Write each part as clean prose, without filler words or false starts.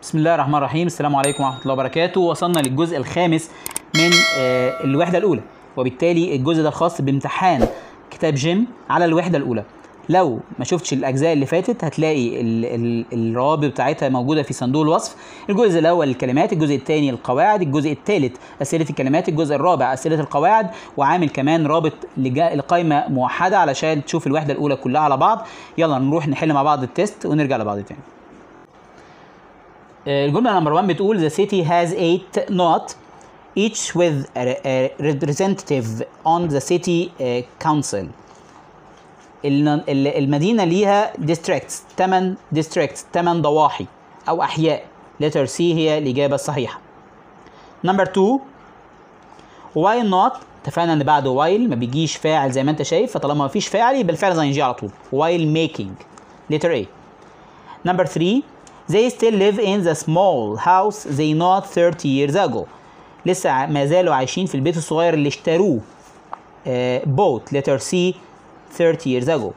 بسم الله الرحمن الرحيم. السلام عليكم ورحمة الله وبركاته. وصلنا للجزء الخامس من الوحدة الأولى، وبالتالي الجزء ده خاص بامتحان كتاب جيم على الوحدة الأولى. لو ما شفتش الأجزاء اللي فاتت هتلاقي الروابط بتاعتها موجودة في صندوق الوصف. الجزء الأول الكلمات، الجزء الثاني القواعد، الجزء الثالث أسئلة الكلمات، الجزء الرابع أسئلة القواعد، وعامل كمان رابط لقائمة موحدة علشان تشوف الوحدة الأولى كلها على بعض. يلا نروح نحل مع بعض التست ونرجع لبعض تاني. الجملة نمبر 1 بتقول The city has 8 not each with a representative on the city council. المدينة ليها districts 8 districts 8 ضواحي أو أحياء. letter C هي الإجابة الصحيحة. نمبر 2 why not، اتفقنا إن بعده while ما بيجيش فاعل زي ما أنت شايف، فطالما ما فيش فاعل يبقى الفعل زي على طول. while making letter A. نمبر 3 They still live in the small house they not 30 years ago. لسه ما زالوا عايشين في البيت الصغير اللي اشتروه. bought letter C 30 years ago.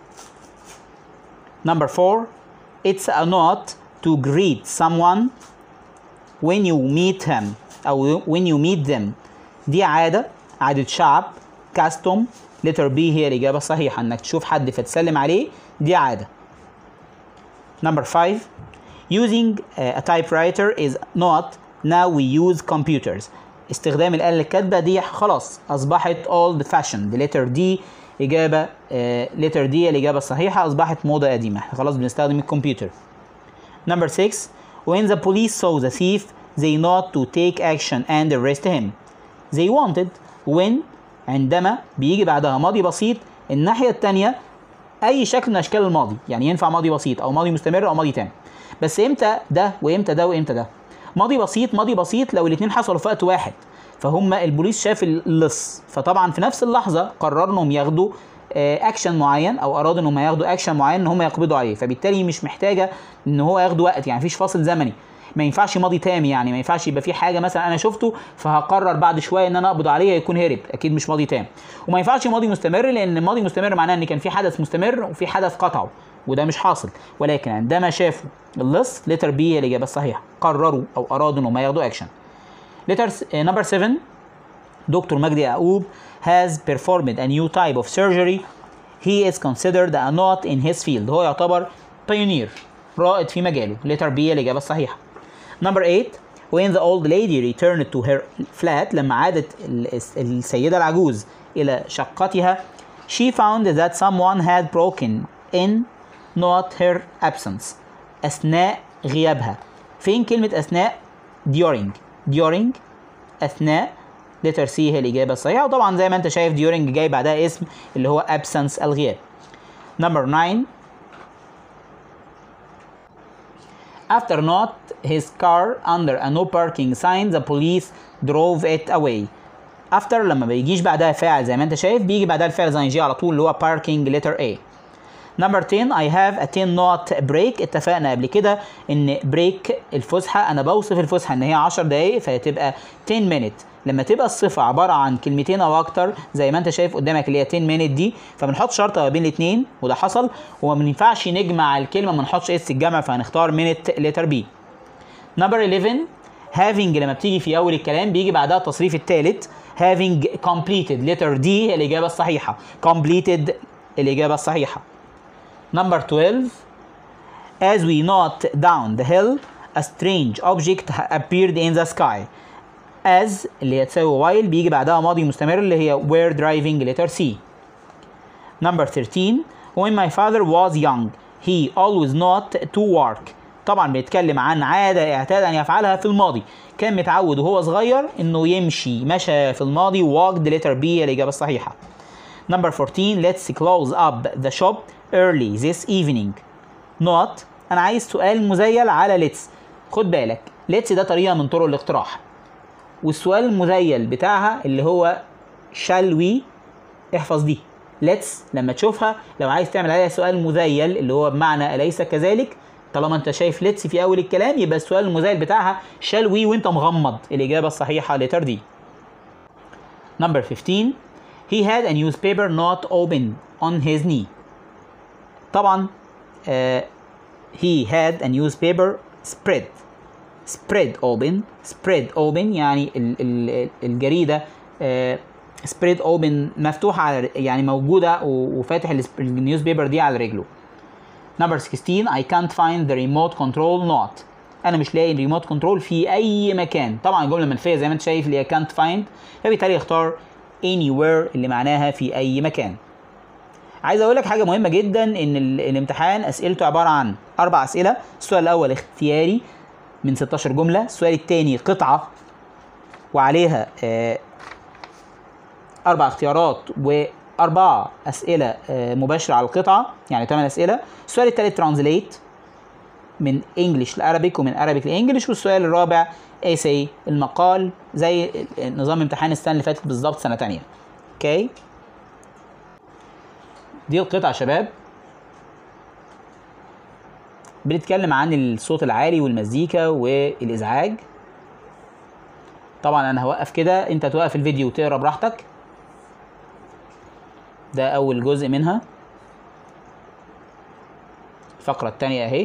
Number 4 It's a not to greet someone when you meet him أو when you meet them. دي عادة شعب custom letter B هي الإجابة الصحيحة، إنك تشوف حد فتسلم عليه دي عادة. Number 5 Using a typewriter is not now we use computers. استخدام الآلة الكاتبة دي خلاص أصبحت old fashioned. letter D إجابة letter D الإجابة الصحيحة، أصبحت موضة قديمة، احنا خلاص بنستخدم الكمبيوتر. Number 6 When the police saw the thief they not to take action and arrest him. They wanted when عندما بيجي بعدها ماضي بسيط الناحية التانية أي شكل من أشكال الماضي، يعني ينفع ماضي بسيط أو ماضي مستمر أو ماضي تام. بس امتى ده وامتى ده وامتى ده؟ ماضي بسيط لو الاثنين حصلوا في وقت واحد، فهم البوليس شاف اللص، فطبعا في نفس اللحظه قرروا انهم ياخدوا اكشن معين، او ارادوا انهم ياخدوا اكشن معين ان هم يقبضوا عليه، فبالتالي مش محتاجه ان هو ياخد وقت، يعني مفيش فاصل زمني. ما ينفعش ماضي تام، يعني ما ينفعش يبقى في حاجه مثلا انا شفته فهقرر بعد شويه ان انا اقبض عليه يكون هرب، اكيد مش ماضي تام. وما ينفعش ماضي مستمر، لان ماضي مستمر معناه ان كان في حدث مستمر وفي حدث قطعه، وده مش حاصل. ولكن عندما شافوا اللص letter B هي الإجابة الصحيحة، قرروا أو أرادوا إنهم ياخدوا أكشن. Number 7 دكتور مجدي يعقوب has performed a new type of surgery. He is considered a not in his field. هو يعتبر pioneer، رائد في مجاله. letter B هي الإجابة الصحيحة. Number 8 when the old lady returned to her flat، لما عادت السيدة العجوز إلى شقتها she found that someone had broken in not her absence. أثناء غيابها. فين كلمة أثناء؟ during أثناء letter C هي الإجابة الصحيحة، وطبعا زي ما أنت شايف during جاي بعدها اسم اللي هو absence الغياب. Number 9 After not his car under a no parking sign the police drove it away. After لما بيجيش بعدها فاعل زي ما أنت شايف بيجي بعدها الفعل زي يجي على طول اللي هو parking letter A. Number 10 I have a 10 not break. اتفقنا قبل كده ان break الفسحة انا بوصف الفسحة ان هي 10 دقايق فهتبقى 10 minute. لما تبقى الصفة عبارة عن كلمتين او اكتر زي ما انت شايف قدامك اللي هي 10 minute دي، فبنحط شرطة ما بين الاثنين وده حصل، وما ينفعش نجمع الكلمة ما نحطش اس الجمع فهنختار minute letter B. Number 11 having لما بتيجي في اول الكلام بيجي بعدها التصريف الثالث having completed letter D هي الإجابة الصحيحة. completed الإجابة الصحيحة. Number 12 As we not down the hill a strange object appeared in the sky. As اللي هتساوي while بيجي بعدها ماضي مستمر اللي هي were driving letter C. Number 13 When my father was young he always not to work. طبعا بيتكلم عن عادة اعتاد أن يفعلها في الماضي، كان متعود وهو صغير إنه مشى في الماضي walked letter B هي الإجابة الصحيحة. Number 14 Let's close up the shop early this evening. not أنا عايز سؤال مزيل على let's. خد بالك let's ده طريقة من طرق الاقتراح، والسؤال المزيل بتاعها اللي هو shall we. احفظ دي let's لما تشوفها لو عايز تعمل عليها سؤال مزيل اللي هو بمعنى أليس كذلك، طالما انت شايف let's في أول الكلام يبقى السؤال المزيل بتاعها shall we وانت مغمض. الإجابة الصحيحة letter D. Number 15 He had a newspaper not open on his knee. طبعا he had a newspaper spread spread open يعني الجريدة spread open مفتوحة على يعني موجودة وفاتح النيوز بيبر دي على رجله. Number 16 I can't find the remote control not. أنا مش لاقي الريموت كنترول في أي مكان. طبعا الجملة منفية زي ما أنت شايف اللي هي can't find، فبالتالي اختار anywhere اللي معناها في أي مكان. عايز أقول لك حاجة مهمة جدا، إن الامتحان أسئلته عبارة عن 4 أسئلة. السؤال الأول اختياري من 16 جملة، السؤال الثاني قطعة وعليها 4 اختيارات و4 أسئلة مباشرة على القطعة، يعني 8 أسئلة. السؤال الثالث ترانزليت من انجلش لارابيك ومن ارابيك لانجلش. والسؤال الرابع ايساي المقال، زي نظام امتحان السنه اللي فاتت بالظبط سنه ثانيه. اوكي، دي القطعه يا شباب، بنتكلم عن الصوت العالي والمزيكا والازعاج. طبعا انا هوقف كده، انت توقف الفيديو وتقرا براحتك. ده اول جزء منها، الفقره الثانيه اهي،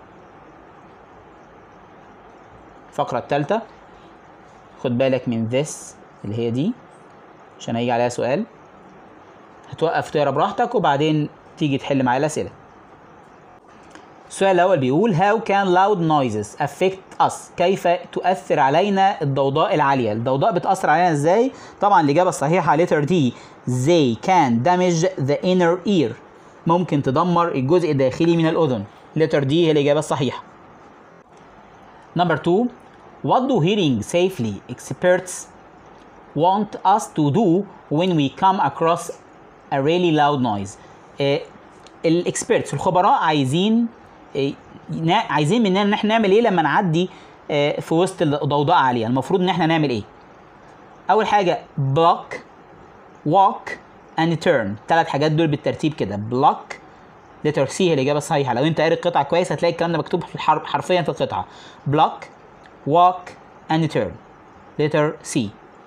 الفقرة الثالثة خد بالك من this اللي هي دي عشان هيجي عليها سؤال. هتوقف تقرا براحتك وبعدين تيجي تحل معايا الأسئلة. السؤال الأول بيقول how can loud noises affect us؟ كيف تؤثر علينا الضوضاء العالية؟ الضوضاء بتأثر علينا ازاي؟ طبعا الإجابة الصحيحة letter D they can damage the inner ear، ممكن تدمر الجزء الداخلي من الأذن. letter D هي الإجابة الصحيحة. Number 2 what do hearing safely experts want us to do when we come across a really loud noise؟ الاكسبيرتس الخبراء عايزين مننا ان احنا نعمل ايه لما نعدي في وسط ضوضاء عاليه. المفروض ان احنا نعمل ايه؟ اول حاجه block walk and turn، 3 حاجات دول بالترتيب كده. block letter C هي الاجابه الصحيحه. لو انت قاري القطعه كويس هتلاقي الكلام ده مكتوب في حرفيا في القطعه. block walk and turn letter C.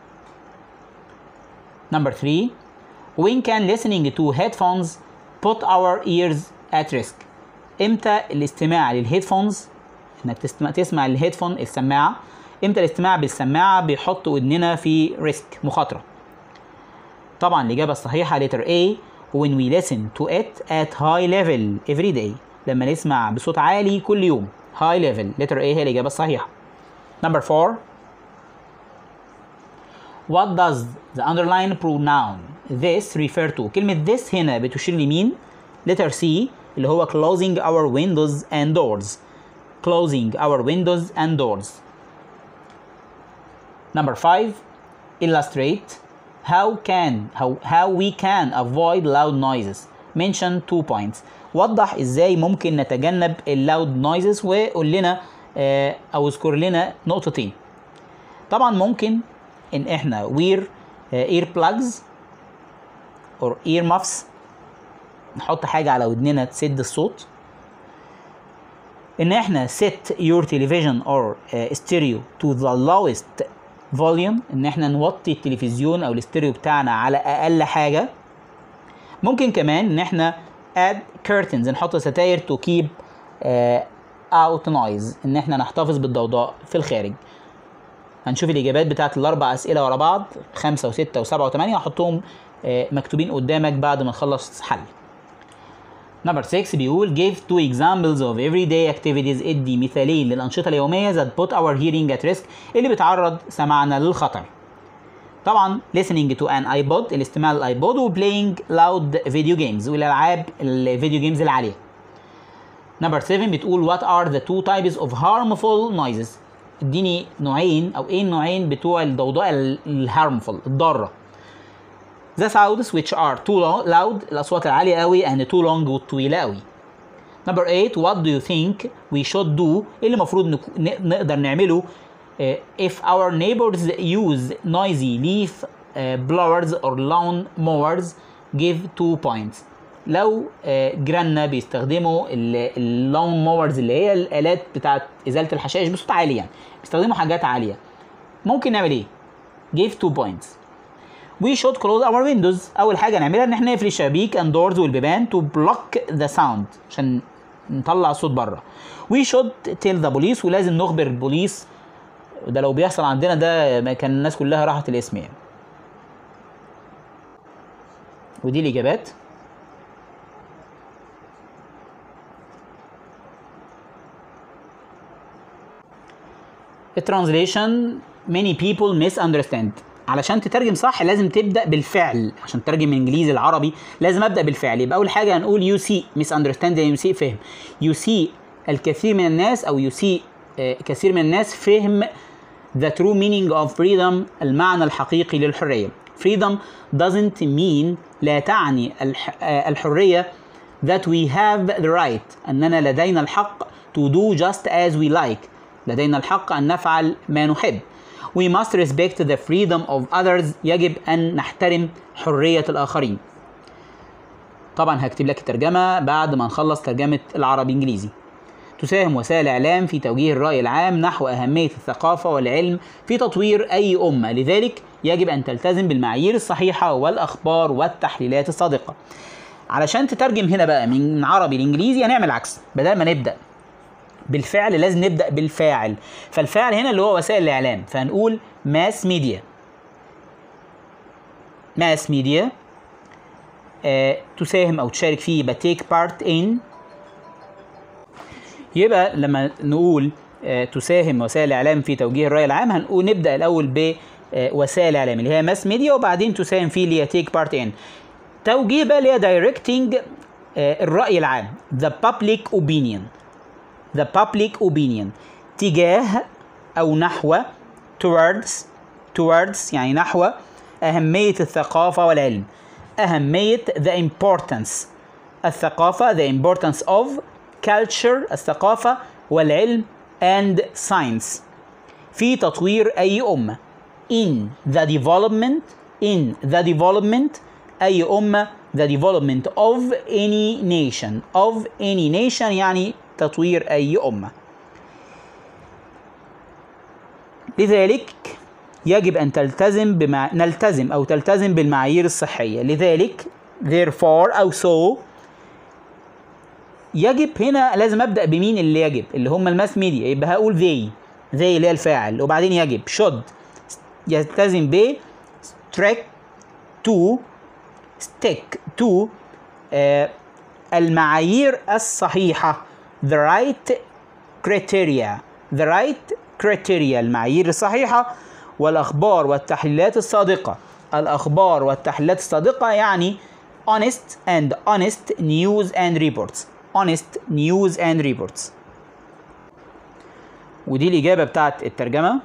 Number 3 when can listening to headphones put our ears at risk؟ امتى الاستماع للهيدفونز، انك تسمع الهيدفون السماعه، امتى الاستماع بالسماعه بيحط ودننا في ريسك مخاطره؟ طبعا الاجابه الصحيحه letter A when we listen to it at high level every day، لما نسمع بصوت عالي كل يوم. high level letter A هي الإجابة الصحيحة. Number 4 what does the underlined pronoun this refer to؟ كلمة this هنا بتشير لمين؟ letter C اللي هو closing our windows and doors. closing our windows and doors. Number 5 illustrate how we can avoid loud noises. Mention 2 points. وضح ازاي ممكن نتجنب اللود نويزز، وقول لنا او اذكر لنا نقطتين. طبعا ممكن ان احنا wear ear plugs or ear muffs، نحط حاجة على ودننا تسد الصوت. ان احنا set your television or stereo to the lowest volume، ان احنا نوطي التلفزيون او الاستيريو بتاعنا على اقل حاجة. ممكن كمان ان احنا add curtains، نحط ستاير to keep out noise، ان احنا نحتفظ بالضوضاء في الخارج. هنشوف الاجابات بتاعت ال4 اسئله ورا بعض 5 و6 و7 و8، هحطهم مكتوبين قدامك بعد ما نخلص حل. نمبر 6 بيقول give 2 examples of everyday activities، ادي مثالين للانشطه اليوميه that put our hearing at risk، اللي بتعرض سماعنا للخطر. طبعا listening to an iPod، الاستماع للايبود، و playing loud video games، والالعاب الفيديو جيمز العاليه. نمبر 7 بتقول what are the 2 types of harmful noises؟ اديني نوعين او ايه النوعين بتوع الضوضاء الهارمفul الضاره. the sounds which are too loud، الاصوات العاليه قوي، and too long والطويله قوي. نمبر 8 what do you think we should do، اللي المفروض نقدر نعمله if our neighbors use noisy leaf blowers or lawn mowers give 2 points. لو جيراننا بيستخدموا اللون موورز اللي هي الالات بتاعت ازاله الحشائش بصوت عالي، يعني بيستخدموا حاجات عاليه، ممكن نعمل ايه؟ give 2 points. we should close our windows، اول حاجه نعملها ان احنا نقفل الشبابيك and doors والبيبان to block the sound، عشان نطلع الصوت بره. we should tell the police، ولازم نخبر البوليس. ده لو بيحصل عندنا ده كان الناس كلها راحت الاسم يعني. ودي الإجابات. الترانزليشن many people misunderstand. علشان تترجم صح لازم تبدأ بالفعل، عشان تترجم من انجليزي لعربي لازم ابدأ بالفعل. يبقى اول حاجة هنقول you see misunderstand، يعني يسيء فهم. you see الكثير من الناس، او يسيء كثير من الناس فهم the true meaning of freedom، المعنى الحقيقي للحرية. freedom doesn't mean، لا تعني الحرية that we have the right، أننا لدينا الحق to do just as we like، لدينا الحق أن نفعل ما نحب. we must respect the freedom of others، يجب أن نحترم حرية الآخرين. طبعا هكتب لك الترجمة بعد ما نخلص ترجمة العربي إنجليزي. تساهم وسائل الإعلام في توجيه الرأي العام نحو أهمية الثقافة والعلم في تطوير أي أمة، لذلك يجب أن تلتزم بالمعايير الصحيحة والأخبار والتحليلات الصادقة. علشان تترجم هنا بقى من عربي لإنجليزي هنعمل عكس، بدل ما نبدأ بالفعل لازم نبدأ بالفاعل. فالفاعل هنا اللي هو وسائل الإعلام، فهنقول ماس ميديا. ماس ميديا تساهم أو تشارك فيه يبقى take part in. يبقى لما نقول تساهم وسائل الإعلام في توجيه الرأي العام هنقول نبدأ الأول بوسائل الإعلام اللي هي ماس ميديا، وبعدين تساهم فيه اللي هي take part in. توجيه بقى اللي هي directing الرأي العام the public opinion. the public opinion تجاه أو نحو towards يعني نحو أهمية الثقافة والعلم. أهمية the importance الثقافة the importance of culture الثقافة والعلم and science في تطوير أي أمة. in the development أي أمة the development of any nation يعني تطوير أي أمة. لذلك يجب أن تلتزم بالمعايير الصحية. لذلك therefore أو so يجب. هنا لازم أبدأ بمين اللي يجب، اللي هم الماس ميديا، يبقى هقول they اللي هي الفاعل، وبعدين يجب should يلتزم ب stick to المعايير الصحيحة the right criteria المعايير الصحيحة، والأخبار والتحليلات الصادقة. الأخبار والتحليلات الصادقة يعني honest news and reports. ودي الإجابة بتاعت الترجمة.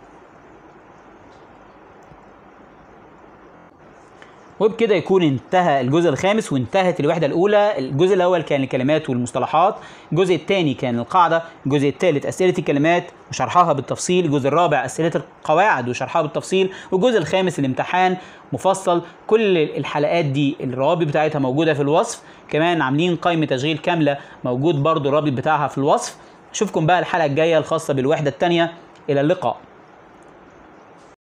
وبكده يكون انتهى الجزء الخامس وانتهت الوحدة الأولى. الجزء الأول كان الكلمات والمصطلحات، الجزء الثاني كان القاعدة، الجزء الثالث أسئلة الكلمات وشرحها بالتفصيل، الجزء الرابع أسئلة القواعد وشرحها بالتفصيل، والجزء الخامس الامتحان مفصل. كل الحلقات دي الروابط بتاعتها موجودة في الوصف، كمان عاملين قائمة تشغيل كاملة موجود برضو الرابط بتاعها في الوصف. أشوفكم بقى الحلقة الجاية الخاصة بالوحدة الثانية. إلى اللقاء.